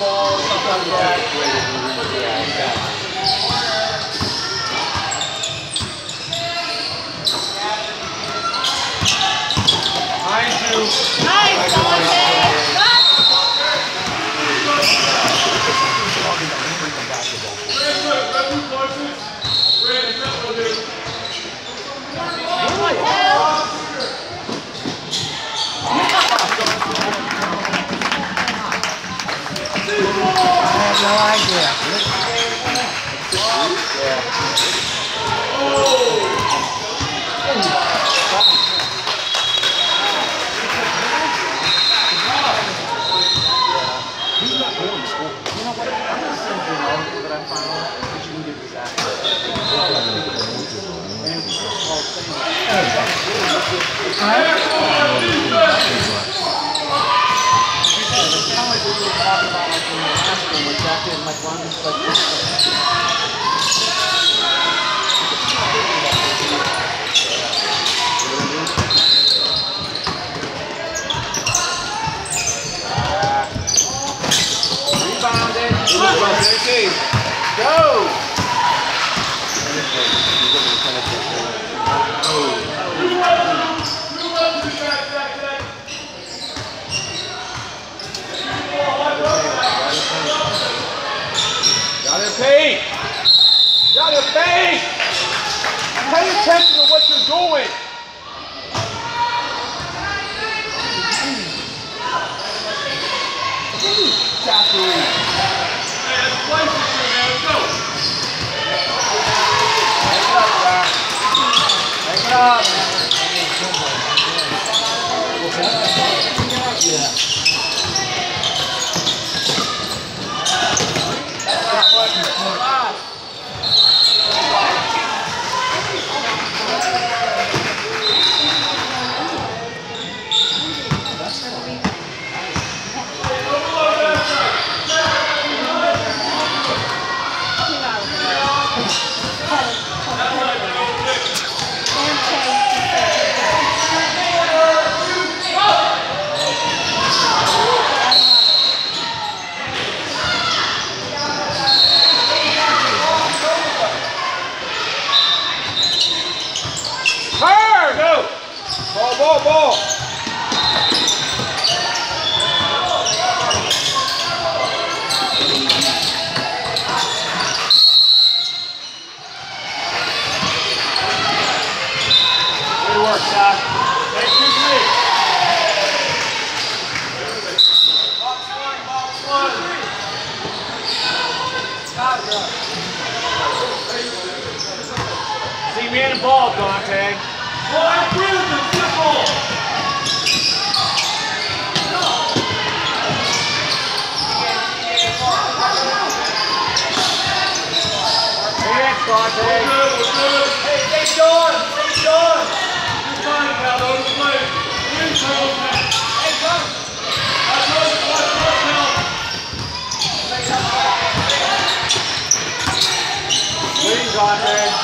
ball or something like that. Behind you. Nice, Dante. No idea. He's not going to school. You know what? I'm going to send you an article that I found that you can get this access. Go! Got it, Pete! Got it, Pete! Pay attention to what you're doing! Zachary! Ball. Good work, Josh. Hey, 2-3. Box one. See me in the ball, Dante. Boy, prison, simple. Dante. Hey, stay John! Stay John! You're fine, pal. Those plays. Hey, John! I know you want to help. Lead, Dante.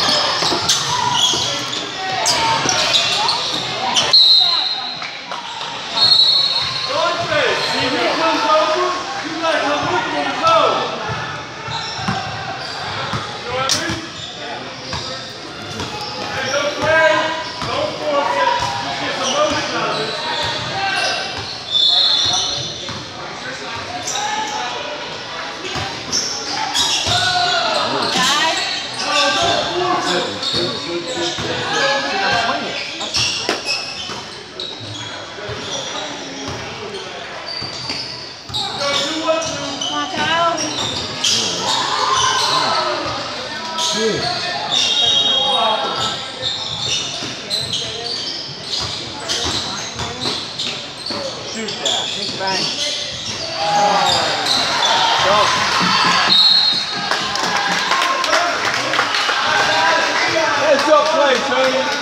Dante, see who comes over? You got to come with him to go. Heads up play, Tony.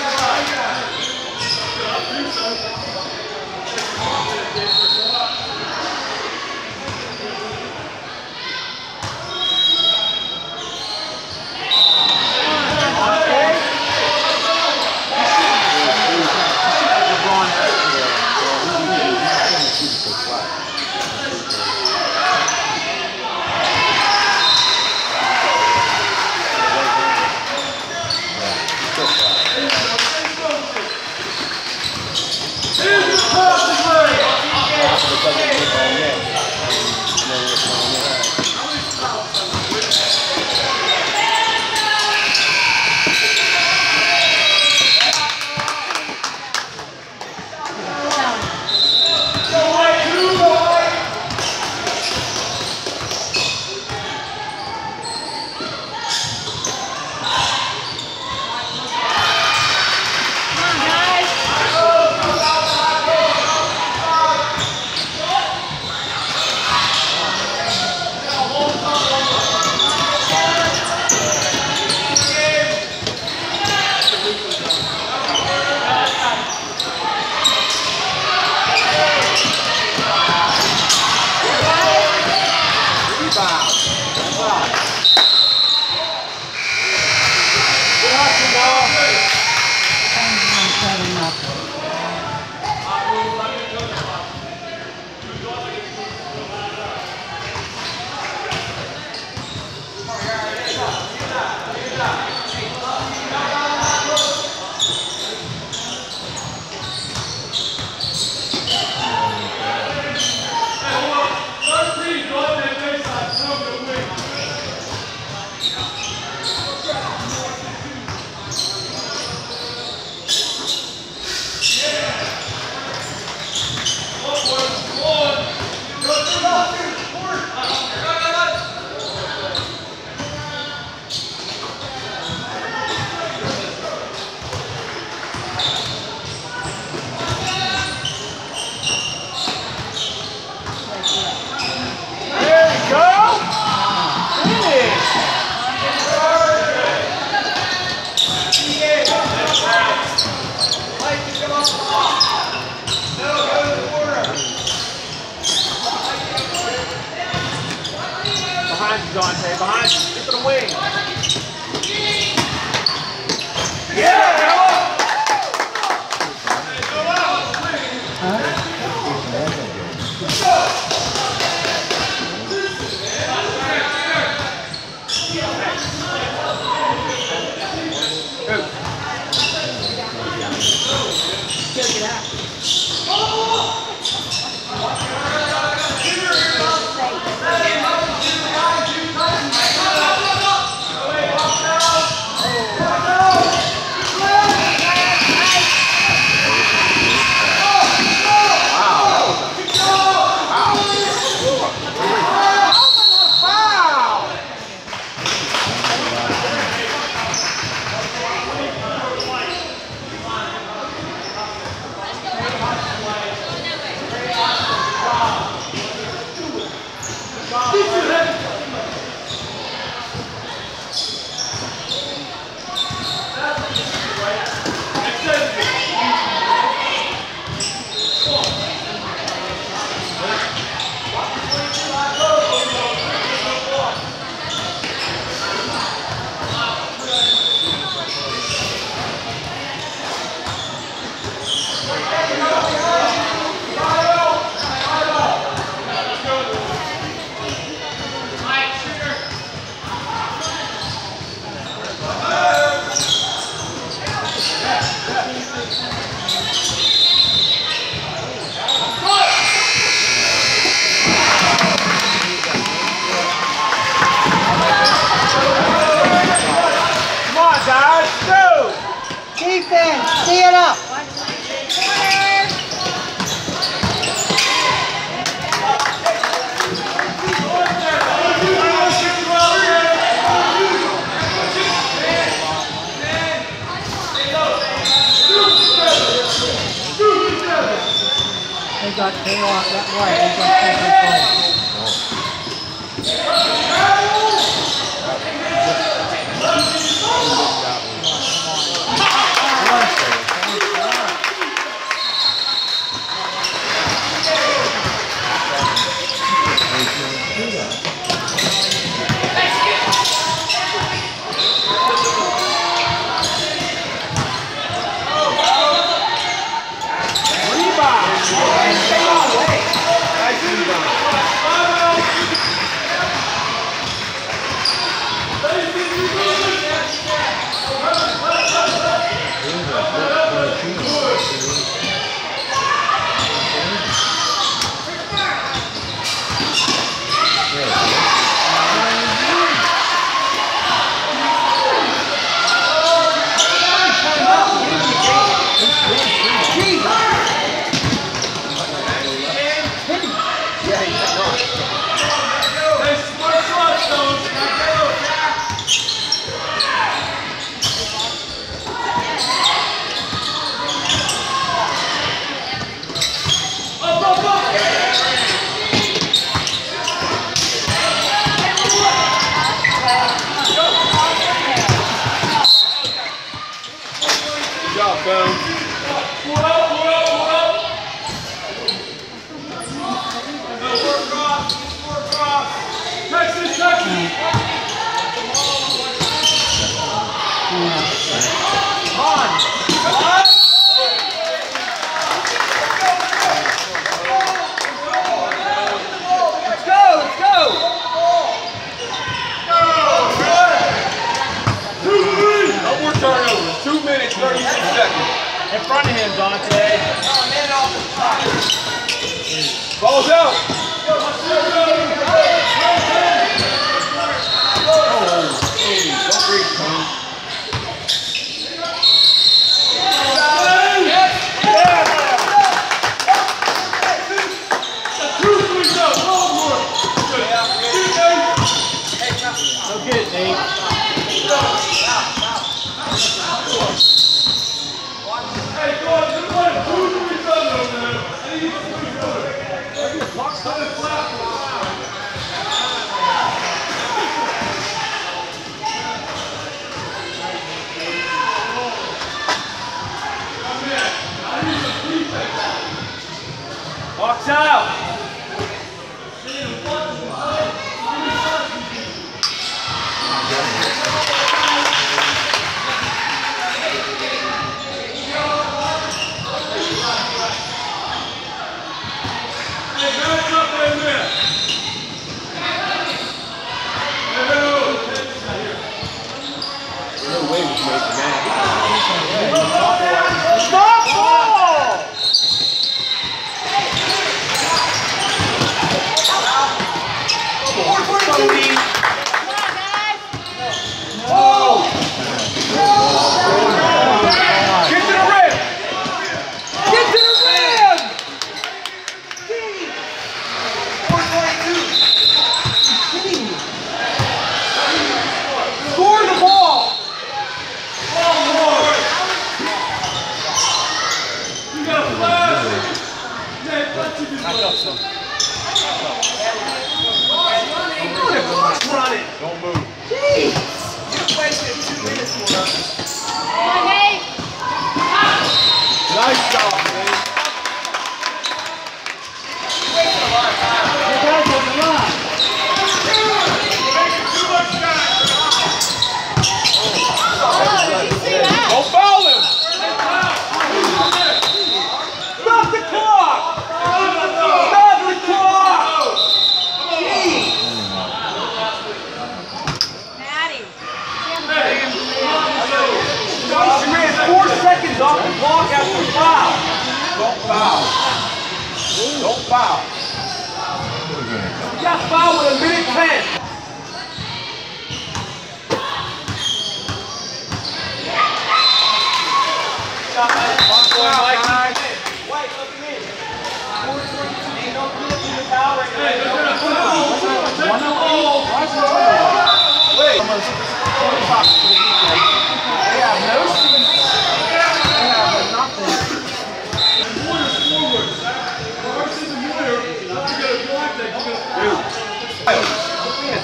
Behind you, Dante. Behind you. Get to the wing. Yeah! Defense, see it up. They got payoff that way. They got second play. Turnovers, 2 minutes, 36 seconds. In front of him, Dante. Ball's out.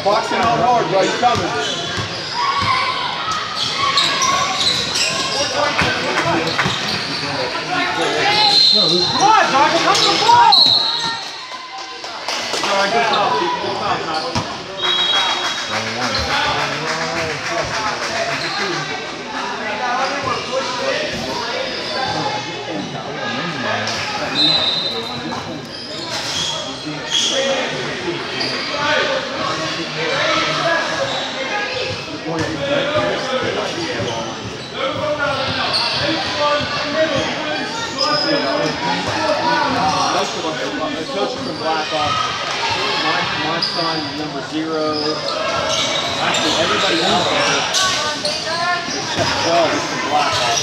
Boxing out hard, bro. He's coming. Come on, Johnny, come to the ball! All right, good foul. Good foul, Johnny. Coaches from Blackhawk, my son, number 0. Actually, everybody else except 12 is from Blackhawk.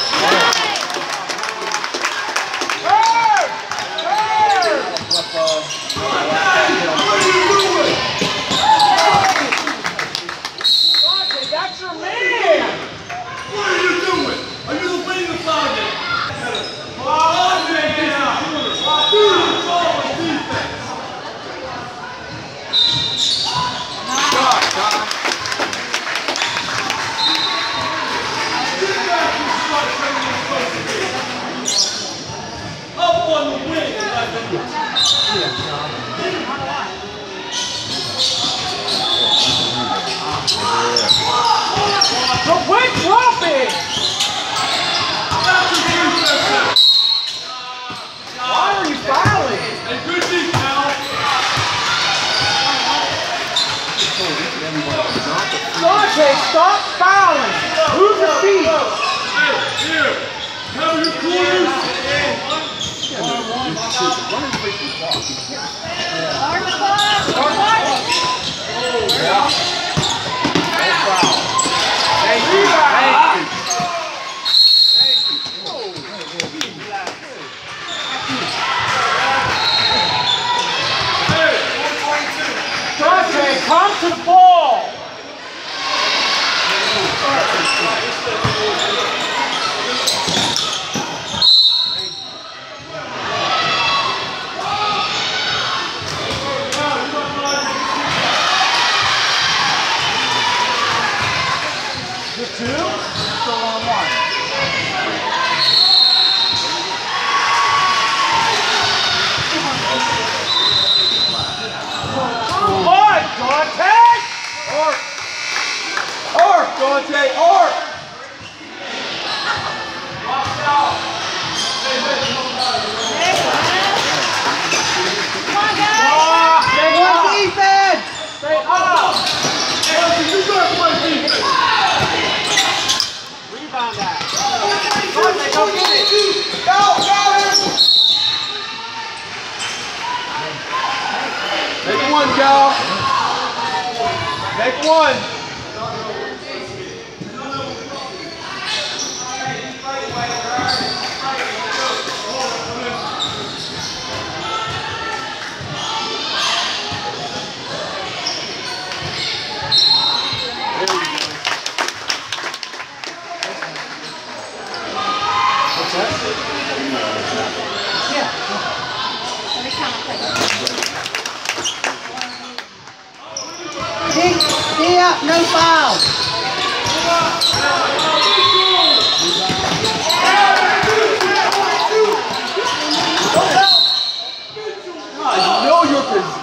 That's your man! What are you doing? Are you leading the target? Up on the wing. The wing dropping! Why are you fouling? And good deep now. Dante, stop fouling! Move your feet! Hey, here. Cover your corners. Dante, come to the ball! Good 2? Still on 1. Come on, Dante! Arc, Dante, arc! Stay Good up! defense! Stay up! You gotta play defense! Rebound that! Dante, go get it! Go! Make one, Cal. Make one. D up, no foul. You know your position.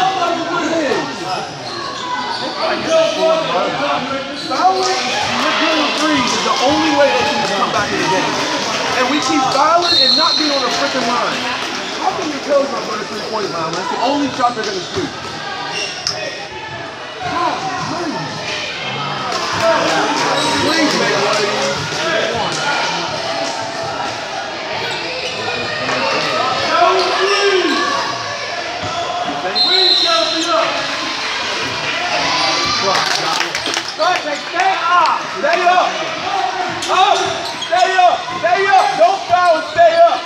Fouling and not getting threes is the only way they can come back in the game. And we keep fouling and not being on the freaking line. How can you tell us not going to 3-point line? That's the only shot they're going to shoot. Please make one of these. Dante, stay up! Stay up! Up! Stay up! Stay up! Don't foul and stay up!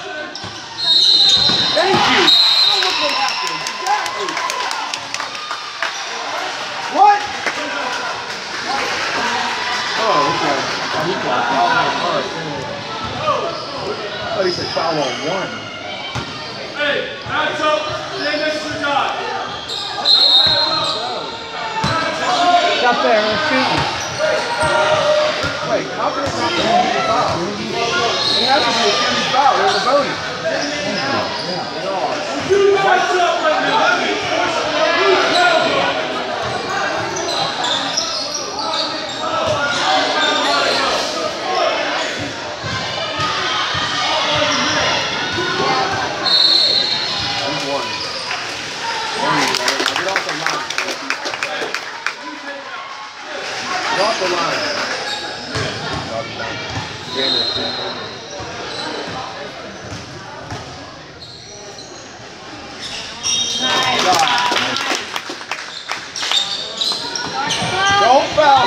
Thank you! Oh, look what happened. Exactly! What? Oh, okay. Oh, he got foul on one. I thought he said foul on 1. Hey, hands up, stay next to the guy. feet. Wait, how can it not be a foul? It has to be a serious foul. There's a voting. Off the line. Don't foul